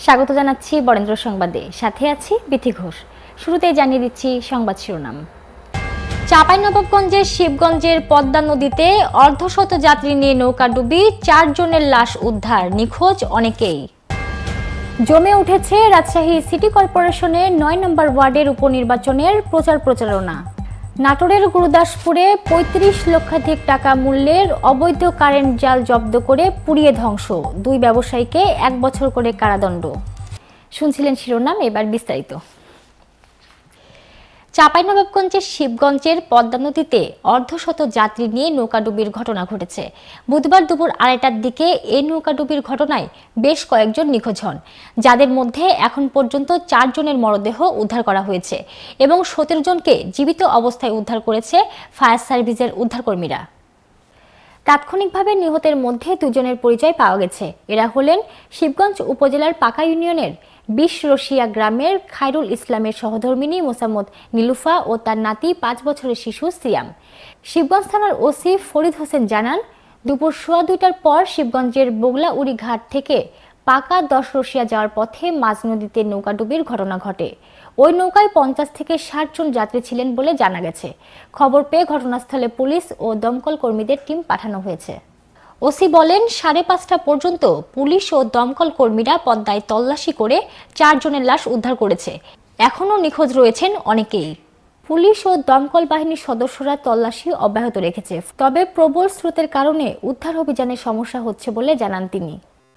স্বাগত জানাচ্ছি বরেন্দ্র সংবাদে, সাথে আছি বিথি ঘোষ। শুরুতেই জানিয়ে দিচ্ছি সংবাদ শিরোনাম। চাঁপাইনবাবগঞ্জের শিবগঞ্জের পদ্মা নদীতে অর্ধশত যাত্রী নিয়ে নৌকাডুবি, 4 জনের লাশ উদ্ধার, নিখোঁজ অনেকেই। জমে উঠেছে রাজশাহী সিটি কর্পোরেশনের 9 নম্বর ওয়ার্ডের উপনির্বাচনের প্রচারণা। নাটোরের গুরুদাসপুরে 35 লক্ষাধিক টাকা মূল্যের অবৈধ কারেন্ট জাল জব্দ করে পুড়িয়ে ধ্বংস, 2 ব্যবসায়ীকে 1 বছর করে কারাদণ্ড। শুনছিলেন শিরোনাম, এবার বিস্তারিত। চাঁপাইনবাবগঞ্জের শিবগঞ্জের পদ্মা নদীতে অর্ধশত যাত্রী নিয়ে নৌকাডুবির ঘটনা ঘটেছে। বুধবার দুপুর 2টার দিকে এই নৌকাডুবির ঘটনায় বেশ কয়েকজন নিখোঁজ হন, যাদের মধ্যে এখন পর্যন্ত 4 জনের মরদেহ উদ্ধার করা হয়েছে এবং 17 জনকে জীবিত অবস্থায় উদ্ধার করেছে ফায়ার সার্ভিসের উদ্ধারকর্মীরা। তাৎক্ষণিকভাবে নিহতের মধ্যে 2 জনের পরিচয় পাওয়া গেছে। এরা হলেন শিবগঞ্জ উপজেলার পাকা ইউনিয়নের 20 রশিয়া গ্রামের খায়রুল ইসলামের সহধর্মিণী মোসাম্মদ নীলুফা ও তার নাতি 5 বছরের শিশু সিয়াম। শিবগঞ্জ থানার ওসি ফরিদ হোসেন জানান, দুপুর 2:15টার পর শিবগঞ্জের বগলাউড়ি ঘাট থেকে পাকা 10 রশিয়া যাওয়ার পথে মাঝ নদীতে নৌকাডুবির ঘটনা ঘটে। ওই নৌকায় 50 থেকে 60 জন যাত্রী ছিলেন বলে জানা গেছে। খবর পেয়ে ঘটনাস্থলে পুলিশ ও দমকল কর্মীদের টিম পাঠানো হয়েছে। ওসি বলেন, 5:30 পর্যন্ত পুলিশ ও দমকল কর্মীরা পদ্মায় তল্লাশি করে 4 জনের লাশ উদ্ধার করেছে। এখনও নিখোঁজ রয়েছেন অনেকেই। পুলিশ ও দমকল বাহিনীর সদস্যরা তল্লাশি অব্যাহত রেখেছে, তবে প্রবল স্রোতের কারণে উদ্ধার অভিযানে সমস্যা হচ্ছে বলে জানান তিনি।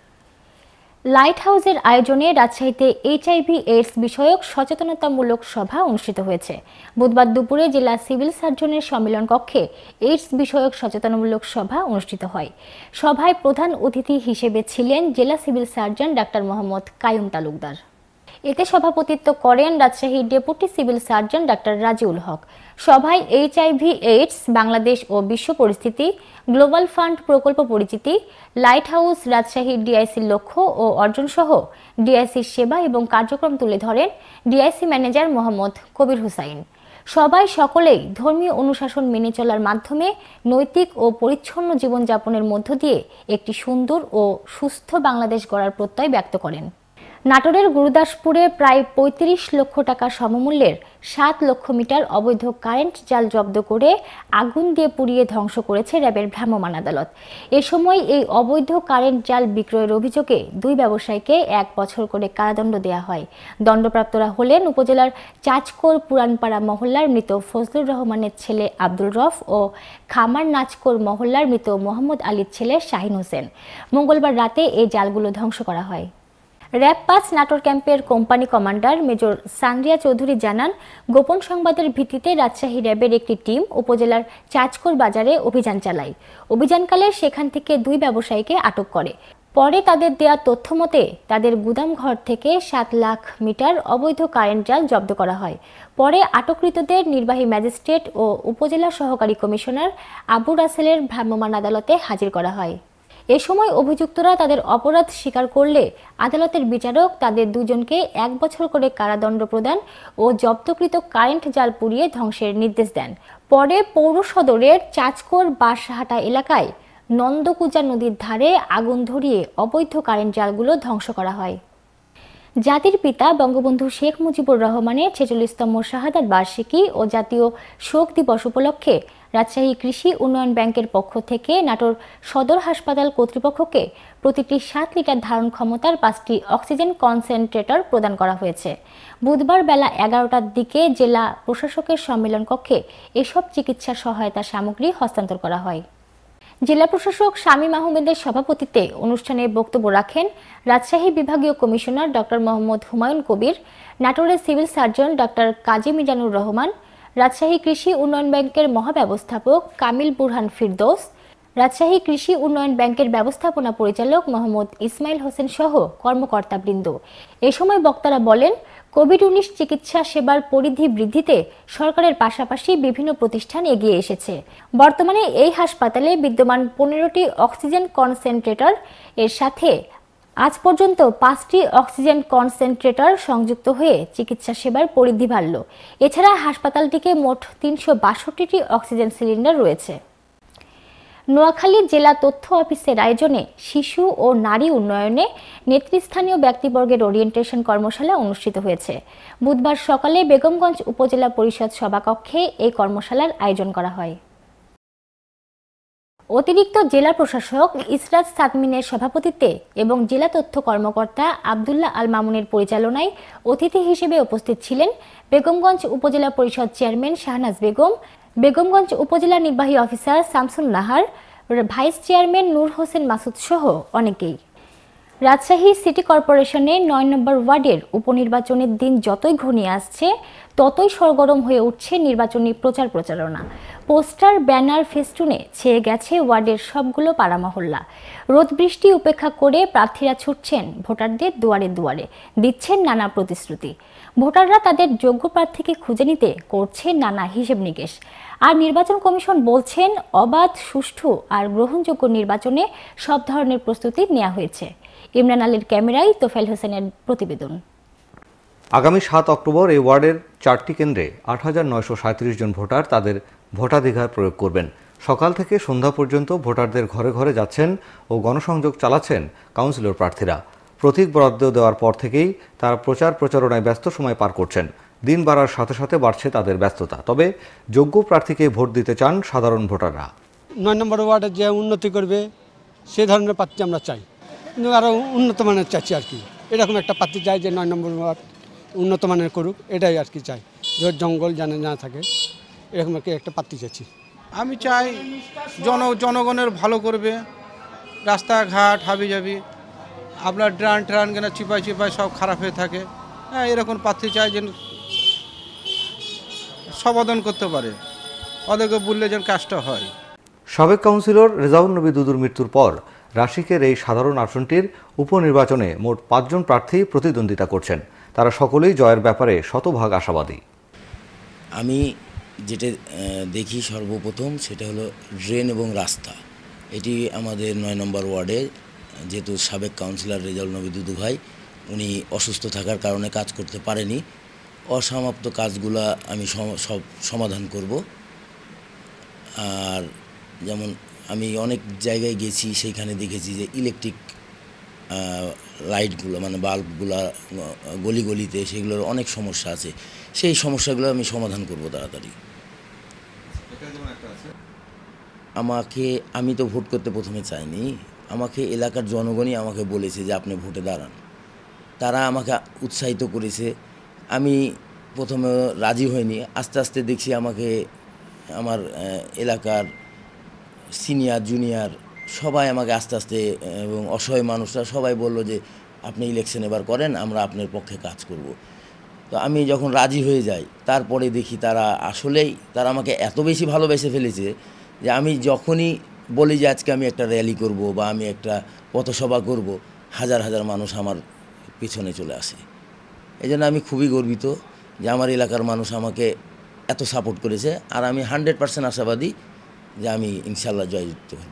লাইট হাউসের আয়োজনে রাজশাহীতে HIV/AIDS বিষয়ক সচেতনতামূলক সভা অনুষ্ঠিত হয়েছে। বুধবার দুপুরে জেলা সিভিল সার্জনের সম্মেলন কক্ষে এইডস বিষয়ক সচেতনতামূলক সভা অনুষ্ঠিত হয়। সভায় প্রধান অতিথি হিসেবে ছিলেন জেলা civil surgeon doctor Mohammad Kayum Talukdar. এতে সভাপতিত্ব করেন রাজশাহীর deputy civil surgeon doctor Raziul Haque. সভায় HIV/AIDS বাংলাদেশ ও বিশ্ব পরিস্থিতি, গ্লোবাল ফান্ড প্রকল্প পরিচিতি, লাইট হাউস রাজশাহীর ডিআইসির লক্ষ্য ও অর্জন সহ ডিআইসির সেবা এবং কার্যক্রম তুলে ধরেন ডিআইসি ম্যানেজার মোহাম্মদ কবির হুসাইন। সবাই সকলেই ধর্মীয় অনুশাসন মেনে চলার মাধ্যমে নৈতিক ও পরিচ্ছন্ন জীবনযাপনের মধ্য দিয়ে একটি সুন্দর ও সুস্থ বাংলাদেশ গড়ার প্রত্যয় ব্যক্ত করেন। নাটোরের গুরুদাসপুরে প্রায় 35 লক্ষ টাকা সমমূল্যের 7 লক্ষ মিটার অবৈধ কারেন্ট জাল জব্দ করে আগুন দিয়ে পুড়িয়ে ধ্বংস করেছে র্যাবের ভ্রাম্যমাণ আদালত। এ সময় এই অবৈধ কারেন্ট জাল বিক্রয়ের অভিযোগে 2 ব্যবসায়ীকে 1 বছর করে কারাদণ্ড দেওয়া হয়। দণ্ডপ্রাপ্তরা হলেন উপজেলার চাচকোর পুরানপাড়া মহল্লার মৃত ফজলুর রহমানের ছেলে আব্দুল রফ ও খামার নাচকোর মহল্লার মৃত মোহাম্মদ আলীর ছেলে শাহিন হোসেন। মঙ্গলবার রাতে এই জালগুলো ধ্বংস করা হয়। র্যাব 5 নাটোর ক্যাম্পের company commander major Sanriya Chowdhury জানান, গোপন সংবাদের ভিত্তিতে রাজশাহী র্যাবের একটি টিম উপজেলার চাচকোর বাজারে অভিযান চালায়। অভিযানকালে সেখান থেকে 2 ব্যবসায়ীকে আটক করে। পরে তাদের দেয়া তথ্য মতে তাদের গুদাম ঘর থেকে 7 লাখ মিটার অবৈধ কারেন্ট জাল জব্দ করা হয়। পরে আটককৃতদের নির্বাহী ম্যাজিস্ট্রেট ও উপজেলা সহকারী কমিশনার আবু রাসেলের ভ্রাম্যমাণ আদালতে হাজির করা হয়। এ সময় অভিযুক্তরা তাদের অপরাধ স্বীকার করলে আদালতের বিচারক তাদের 2 জনকে 1 বছর করে কারাদণ্ড প্রদান ও জব্দকৃত কারেন্ট জাল পুড়িয়ে ধ্বংসের নির্দেশ দেন। পরে পৌর সদরের চাচকোর বাঁশহাটা এলাকায় নন্দকুজা নদীর ধারে আগুন ধরিয়ে অবৈধ কারেন্ট জালগুলো ধ্বংস করা হয়। জাতির পিতা বঙ্গবন্ধু শেখ মুজিবুর রহমানের 46তম শাহাদাত বার্ষিকী ও জাতীয় শোক দিবস উপলক্ষে রাজশাহী কৃষি উন্নয়ন ব্যাংকের পক্ষ থেকে নাটোর সদর হাসপাতাল কর্তৃপক্ষকে প্রতিটি 7 লিটার ধারণ ক্ষমতার 5টি অক্সিজেন কনসেন্ট্রেটর প্রদান করা হয়েছে। বুধবার বেলা 11টার দিকে জেলা প্রশাসকের সম্মেলন কক্ষে এসব চিকিৎসা সহায়তা সামগ্রী হস্তান্তর করা হয়। জেলা প্রশাসক শামীম আহমেদের সভাপতিত্বে অনুষ্ঠানে বক্তব্য রাখেন রাজশাহী বিভাগীয় কমিশনার ডক্টর মোহাম্মদ হুমায়ুন কবির, নাটোরের civil surgeon doctor Kazi Mizanur Rahman, Rajshahi কৃষি উন্নয়ন ব্যাংকের মহাব্যবস্থাপক কামিল বুরহান ফিরদৌস, রাজশাহী কৃষি উন্নয়ন ব্যাংকের ব্যবস্থাপনা পরিচালক মোহাম্মদ ইসমাইল হোসেন সহ কর্মকর্তাবৃন্দ। এ সময় বক্তারা বলেন, কোভিড-19 চিকিৎসা সেবার পরিধি বৃদ্ধিতে সরকারের পাশাপাশি বিভিন্ন প্রতিষ্ঠান এগিয়ে এসেছে। বর্তমানে এই হাসপাতালে বিদ্যমান 15টি অক্সিজেন কনসেন্ট্রেটর এর সাথে আজ পর্যন্ত 5টি অক্সিজেন কনসেন্ট্রেটর সংযুক্ত হয়ে চিকিৎসা সেবার পরিধি বাড়ল। এছাড়া হাসপাতালটিকে মোট 362টি অক্সিজেন সিলিন্ডার রয়েছে। নোয়াখালী জেলা তথ্য অফিসের আয়োজনে শিশু ও নারী উন্নয়নে নেতৃস্থানীয় ব্যক্তিবর্গের ওরিয়েন্টেশন কর্মশালা অনুষ্ঠিত হয়েছে। বুধবার সকালে বেগমগঞ্জ উপজেলা পরিষদ সভাকক্ষে এই কর্মশালার আয়োজন করা হয়। অতিরিক্ত জেলা প্রশাসক ইসরাত সাদমিনের সভাপতিত্বে এবং জেলা তথ্য কর্মকর্তা আব্দুল্লাহ আল মামুনের পরিচালনায় অতিথি হিসেবে উপস্থিত ছিলেন বেগমগঞ্জ উপজেলা পরিষদ চেয়ারম্যান শাহনাজ বেগম, বেগমগঞ্জ উপজেলা নির্বাহী officer Shamsun Nahar, vice chairman Nur Hossain Masud সহ অনেকেই। রাজশাহী সিটি কর্পোরেশনের ৯ নম্বর ওয়ার্ডের উপনির্বাচনের দিন যতই ঘনিয়ে আসছে ততই সরগরম হয়ে উঠছে নির্বাচনী প্রচার প্রচারণা। পোস্টার, ব্যানার, ফেস্টুনে ছেয়ে গেছে ওয়ার্ডের সবগুলো পাড়া মহল্লা। রোদ বৃষ্টি উপেক্ষা করে প্রার্থীরা ছুটছেন ভোটারদের দুয়ারে দুয়ারে, দিচ্ছেন নানা প্রতিশ্রুতি। ভোটাররা তাদের যোগ্য প্রার্থীকে খুঁজে নিতে করছে নানা হিসেব নিকেশ। আর নির্বাচন কমিশন বলছেন অবাধ, সুষ্ঠু আর গ্রহণযোগ্য নির্বাচনে সব ধরনের প্রস্তুতি নেওয়া হয়েছে। ইমরান আলীর ক্যামেরায় তোফাইল হোসেনের প্রতিবেদন। আগামী ৭ অক্টোবর এই ওয়ার্ডের ৪টি কেন্দ্রে ৮,৯৩৭ জন ভোটার তাদের ভোটাধিকার প্রয়োগ করবেন। সকাল থেকে সন্ধ্যা পর্যন্ত ভোটারদের ঘরে ঘরে যাচ্ছেন ও গণসংযোগ চালাচ্ছেন কাউন্সিলর প্রার্থীরা। প্রতীক বরাদ্দ দেওয়ার পর থেকেই তারা প্রচার প্রচারণায় ব্যস্ত সময় পার করছেন। দিন বাড়ার সাথে সাথে বাড়ছে তাদের ব্যস্ততা। তবে যোগ্য প্রার্থীকে ভোট দিতে চান সাধারণ ভোটাররা। ৯ নম্বর ওয়ার্ডে যে উন্নতি করবে সে ধরনের প্রার্থী আমরা চাই, কিন্তু আরও উন্নত মানের চাচ্ছি আর কি। এরকম একটা প্রার্থী চাই যে ৯ নম্বর ওয়ার্ড উন্নত মানের করুক, এটাই আর কি চাই। জঙ্গল জানে না থাকে, এরকম একটা প্রার্থী চাচ্ছি। আমি চাই জনগণের ভালো করবে, রাস্তাঘাট হাবিজাবি আপনার ট্রান কেন চিপাই সব খারাপ হয়ে থাকে। হ্যাঁ, এরকম প্রার্থী চাই যেন সমাধান করতে পারে, ওদেরকে বললে যেন কাজটা হয়। সাবেক কাউন্সিলর রেজাউল নবী দুদুর মৃত্যুর পর রাশিকের এই সাধারণ আসনটির উপনির্বাচনে মোট ৫ জন প্রার্থী প্রতিদ্বন্দ্বিতা করছেন। তারা সকলেই জয়ের ব্যাপারে শতভাগ আশাবাদী। আমি যেটা দেখি সর্বপ্রথম সেটা হলো ড্রেন এবং রাস্তা। এটি আমাদের ৯ নম্বর ওয়ার্ডে, যেহেতু সাবেক কাউন্সিলর রেজাউল নবী দুদু ভাই উনি অসুস্থ থাকার কারণে কাজ করতে পারেনি, অসমাপ্ত কাজগুলা আমি সব সমাধান করব। আর যেমন আমি অনেক জায়গায় গেছি, সেইখানে দেখেছি যে ইলেকট্রিক লাইটগুলো মানে বাল্বগুলা গলিতে সেগুলোর অনেক সমস্যা আছে, সেই সমস্যাগুলো আমি সমাধান করব তাড়াতাড়ি। আমি তো ভোট করতে প্রথমে চাইনি, আমাকে এলাকার জনগণই আমাকে বলেছে যে আপনি ভোটে দাঁড়ান। তারা আমাকে উৎসাহিত করেছে। আমি প্রথমে রাজি হইনি, আস্তে আস্তে দেখছি আমাকে আমার এলাকার সিনিয়র জুনিয়র সবাই আমাকে আস্তে আস্তে এবং অসহায় মানুষরা সবাই বলল যে আপনি ইলেকশন এবার করেন, আমরা আপনার পক্ষে কাজ করব। তো আমি যখন রাজি হয়ে যাই তারপরে দেখি তারা আমাকে এত বেশি ভালোবেসে ফেলেছে যে আমি যখনই বলি যে আজকে আমি একটা র্যালি করব বা আমি একটা পথসভা করব, হাজার হাজার মানুষ আমার পিছনে চলে আসে। এই জন্য আমি খুবই গর্বিত যে আমার এলাকার মানুষ আমাকে এত সাপোর্ট করেছে। আর আমি 100% আশাবাদী যে আমি ইনশাল্লাহ জয়যুক্ত হব।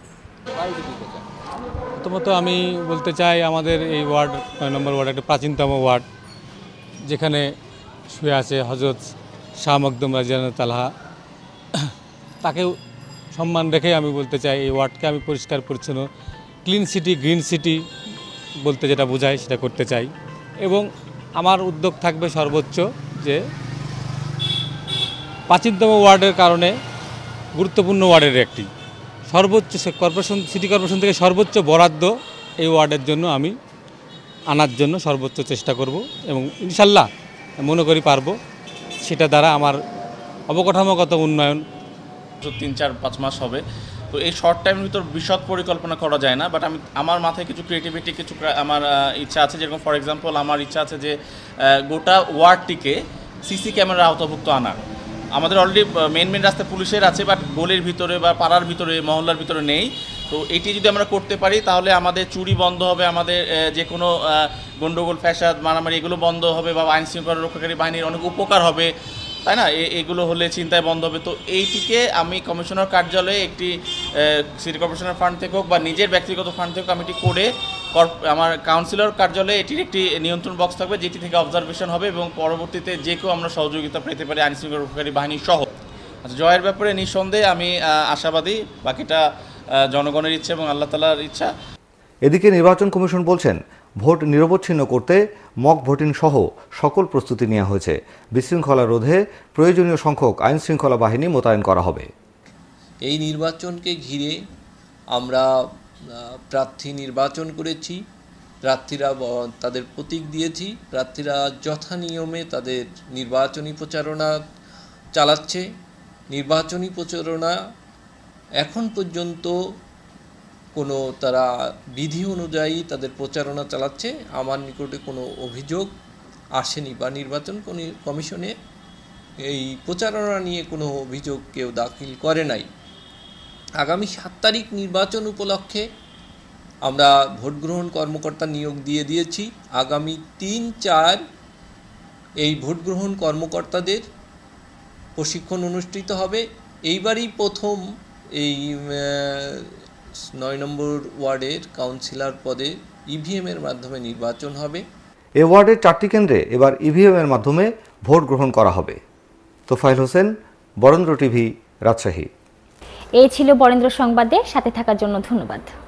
প্রথমত আমি বলতে চাই আমাদের এই ওয়ার্ড ৯ নম্বর ওয়ার্ড একটা প্রাচীনতম ওয়ার্ড, যেখানে শুয়ে আছে হজরত শাহ মখদুম রাদিয়াল্লাহু তাআলা। তাকেও সম্মান রেখে আমি বলতে চাই এই ওয়ার্ডকে আমি পরিষ্কার পরিচ্ছন্ন, ক্লিন সিটি, গ্রিন সিটি বলতে যেটা বোঝায় সেটা করতে চাই। এবং আমার উদ্যোগ থাকবে সর্বোচ্চ যে প্রাচীনতম ওয়ার্ডের কারণে গুরুত্বপূর্ণ ওয়ার্ডের একটি সর্বোচ্চ সিটি কর্পোরেশন থেকে সর্বোচ্চ বরাদ্দ এই ওয়ার্ডের জন্য আমি আনার জন্য সর্বোচ্চ চেষ্টা করব এবং ইনশাল্লাহ মনে করি পারবো। সেটা দ্বারা আমার অবকাঠামোগত উন্নয়ন ৩-৪-৫ মাস হবে। তো এই শর্ট টাইমের ভিতর বিশদ পরিকল্পনা করা যায় না, বাট আমার মাথায় কিছু ক্রিয়েটিভিটি, কিছু আমার ইচ্ছা আছে। যেরকম ফর এক্সাম্পল আমার ইচ্ছা আছে যে গোটা ওয়ার্ডটিকে সিসি ক্যামেরার আওতাভুক্ত আনার। আমাদের অলরেডি মেন রাস্তায় পুলিশের আছে, বাট গলির ভিতরে বা পাড়ার ভিতরে, মহল্লার ভিতরে নেই। তো এটি যদি আমরা করতে পারি তাহলে আমাদের চুরি বন্ধ হবে, আমাদের যে কোনো গণ্ডগোল, ফ্যাসাদ, মারামারি এগুলো বন্ধ হবে, বা আইন শৃঙ্খলা রক্ষাকারী বাহিনীর অনেক উপকার হবে, তাই না? এগুলো হলে চিন্তায় বন্ধ হবে। তো এইটিকে আমি কমিশনার কার্যালয়ে একটি সিটি কর্পোরেশনের ফান্ড থেকে হোক বা নিজের ব্যক্তিগত ফান্ড থেকে কমিটি করে আমার কাউন্সিলর কার্যালয়ে এটির একটি নিয়ন্ত্রণ বক্স থাকবে, যেটি থেকে অবজারভেশন হবে এবং পরবর্তীতে যে কেউ আমরা সহযোগিতা পেতে পারি, আইন শৃঙ্খলা রক্ষাকারী বাহিনী সহ। আচ্ছা, জয়ের ব্যাপারে নিঃসন্দেহে আমি আশাবাদী। বাকিটা জনগণের ইচ্ছা এবং আল্লাহ তাআলার ইচ্ছা। এদিকে নির্বাচন কমিশন বলছেন, ভোট নিরবচ্ছিন্ন করতে মক ভোটিং সহ সকল প্রস্তুতি নেওয়া হয়েছে। বিশৃঙ্খলা রোধে প্রয়োজনীয় সংখ্যক আইনশৃঙ্খলা বাহিনী মোতায়েন করা হবে। এই নির্বাচনকে ঘিরে আমরা প্রার্থী নির্বাচন করেছি, প্রার্থীরা তাদের প্রতীক দিয়েছি, প্রার্থীরা যথা নিয়মে তাদের নির্বাচনী প্রচারণা চালাচ্ছে। নির্বাচনী প্রচারণা এখন পর্যন্ত কোনো তারা বিধি অনুযায়ী তাদের প্রচারণা চালাচ্ছে। আমার নিকটে কোনো অভিযোগ আসেনি বা নির্বাচন কমিশনে এই প্রচারণা নিয়ে কোনো অভিযোগ কেউ দাখিল করে নাই। আগামী 7 তারিখ নির্বাচন উপলক্ষে আমরা ভোট গ্রহণ কর্মকর্তা নিয়োগ দিয়ে দিয়েছি। আগামী 3-4 এই ভোট গ্রহণ কর্মকর্তাদের প্রশিক্ষণ অনুষ্ঠিত হবে। এইবারই প্রথম এই 9 নম্বর ওয়ার্ডের কাউন্সিলর পদে ইভিএমের মাধ্যমে নির্বাচন হবে। এ ওয়ার্ডের 4টি কেন্দ্রে এবার ইভিএমের মাধ্যমে ভোট গ্রহণ করা হবে। তোফায়েল হোসেন, বরেন্দ্র টিভি, রাজশাহী। এই ছিল বরেন্দ্র সংবাদে সাথে থাকার জন্য ধন্যবাদ।